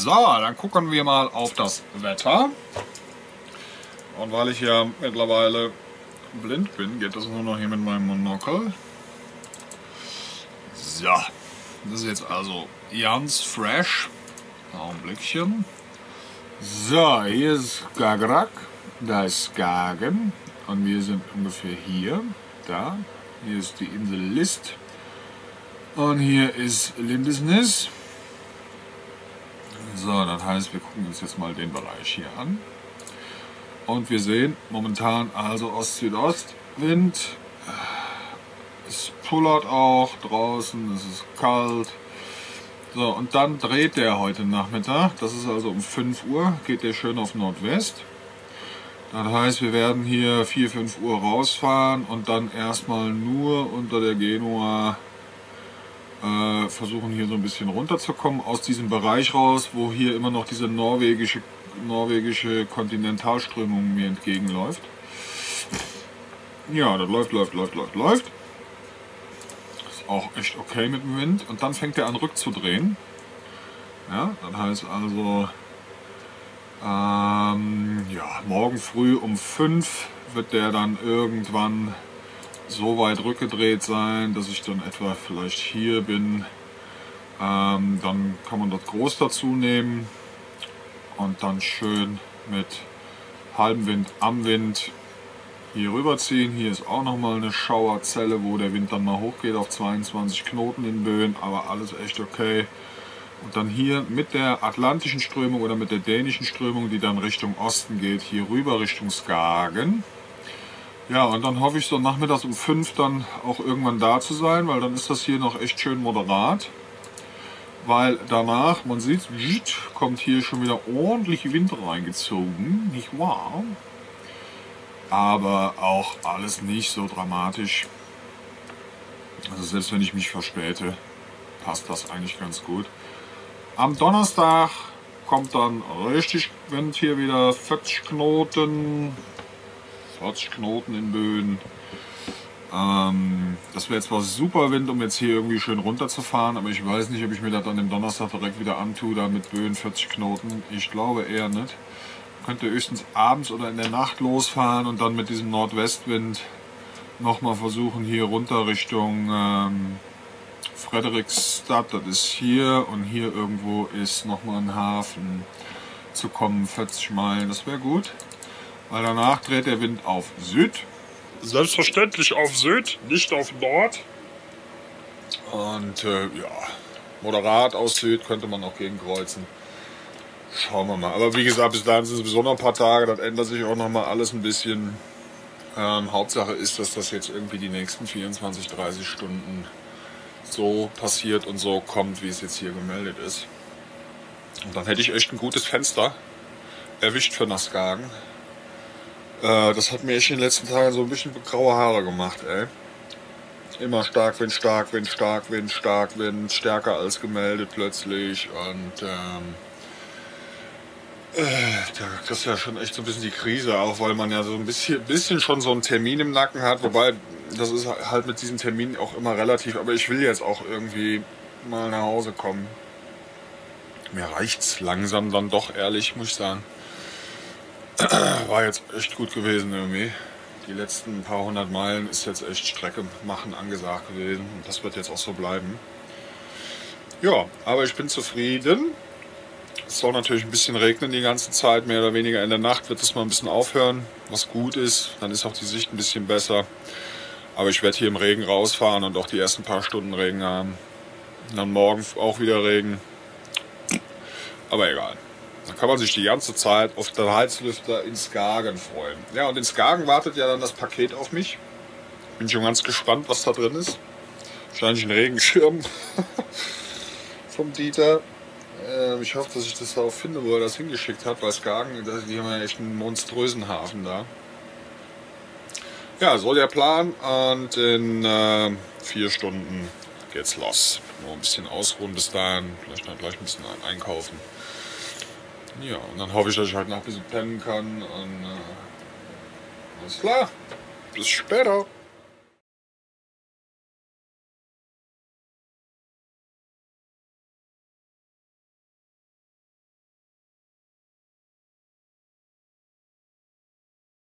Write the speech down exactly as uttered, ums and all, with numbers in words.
So, dann gucken wir mal auf das Wetter. Und weil ich ja mittlerweile blind bin, geht das nur noch hier mit meinem Monokel. So, das ist jetzt also ganz fresh. Augenblickchen. So, hier ist Skagerrak, da ist Skagen und wir sind ungefähr hier, da. Hier ist die Insel List und hier ist Lindesnes. So, das heißt, wir gucken uns jetzt mal den Bereich hier an. Und wir sehen momentan also Ost-Südost-Wind. Es pullert auch draußen, es ist kalt. So, und dann dreht der heute Nachmittag, das ist also um fünf Uhr, geht der schön auf Nordwest. Das heißt, wir werden hier vier, fünf Uhr rausfahren und dann erstmal nur unter der Genua äh, versuchen hier so ein bisschen runterzukommen, aus diesem Bereich raus, wo hier immer noch diese norwegische, norwegische Kontinentalströmung mir entgegenläuft. Ja, das läuft, läuft, läuft, läuft, läuft. Ist auch echt okay mit dem Wind. Und dann fängt er an rückzudrehen. Ja, das heißt also, ähm, ja, morgen früh um fünf wird der dann irgendwann so weit rückgedreht sein, dass ich dann etwa vielleicht hier bin. Ähm, dann kann man das groß dazu nehmen und dann schön mit halbem Wind am Wind hier rüberziehen. Hier ist auch nochmal eine Schauerzelle, wo der Wind dann mal hochgeht auf zweiundzwanzig Knoten in Böen, aber alles echt okay. Und dann hier mit der atlantischen Strömung oder mit der dänischen Strömung, die dann Richtung Osten geht, hier rüber Richtung Skagen. Ja, und dann hoffe ich so nachmittags um fünf dann auch irgendwann da zu sein, weil dann ist das hier noch echt schön moderat. Weil danach, man sieht, kommt hier schon wieder ordentlich Wind reingezogen, nicht wahr? Aber auch alles nicht so dramatisch. Also selbst wenn ich mich verspäte, passt das eigentlich ganz gut. Am Donnerstag kommt dann richtig Wind hier wieder, vierzig Knoten, vierzig Knoten in Böen. Ähm, das wäre zwar super Wind, um jetzt hier irgendwie schön runterzufahren, aber ich weiß nicht, ob ich mir das dann am Donnerstag direkt wieder antue, da mit Böen vierzig Knoten. Ich glaube eher nicht. Könnte höchstens abends oder in der Nacht losfahren und dann mit diesem Nordwestwind nochmal versuchen, hier runter Richtung ähm, Fredrikstad, das ist hier, und hier irgendwo ist nochmal ein Hafen zu kommen, vierzig Meilen, das wäre gut, weil danach dreht der Wind auf Süd. Selbstverständlich auf Süd, nicht auf Nord. Und äh, ja, moderat aus Süd könnte man auch gegenkreuzen. Schauen wir mal. Aber wie gesagt, bis dahin sind es sowieso noch ein paar Tage, das ändert sich auch nochmal alles ein bisschen. Ähm, Hauptsache ist, dass das jetzt irgendwie die nächsten vierundzwanzig, dreißig Stunden so passiert und so kommt, wie es jetzt hier gemeldet ist. Und dann hätte ich echt ein gutes Fenster erwischt für nach Skagen. Äh, das hat mir echt in den letzten Tagen so ein bisschen graue Haare gemacht, ey. Immer Starkwind, Starkwind, Starkwind, Starkwind, stärker als gemeldet plötzlich und ähm, äh, da kriegst du ja schon echt so ein bisschen die Krise, auch weil man ja so ein bisschen, bisschen schon so einen Termin im Nacken hat, wobei das ist halt mit diesen Terminen auch immer relativ, aber ich will jetzt auch irgendwie mal nach Hause kommen. Mir reicht's langsam dann doch, ehrlich, muss ich sagen. War jetzt echt gut gewesen irgendwie. Die letzten paar hundert Meilen ist jetzt echt Strecke machen angesagt gewesen und das wird jetzt auch so bleiben. Ja, aber ich bin zufrieden. Es soll natürlich ein bisschen regnen die ganze Zeit, mehr oder weniger in der Nacht wird es mal ein bisschen aufhören, was gut ist. Dann ist auch die Sicht ein bisschen besser. Aber ich werde hier im Regen rausfahren und auch die ersten paar Stunden Regen haben. Und dann morgen auch wieder Regen. Aber egal. Dann kann man sich die ganze Zeit auf den Heizlüfter in Skagen freuen. Ja, und in Skagen wartet ja dann das Paket auf mich. Bin schon ganz gespannt, was da drin ist. Wahrscheinlich ein Regenschirm vom Dieter. Äh, ich hoffe, dass ich das auch finde, wo er das hingeschickt hat, weil Skagen, die haben ja echt einen monströsen Hafen da. Ja, so der Plan, und in äh, vier Stunden geht's los. Nur ein bisschen ausruhen bis dahin, vielleicht noch gleich ein bisschen einkaufen. Ja, und dann hoffe ich, dass ich heute noch ein bisschen pennen kann. Und, äh, alles klar, bis später.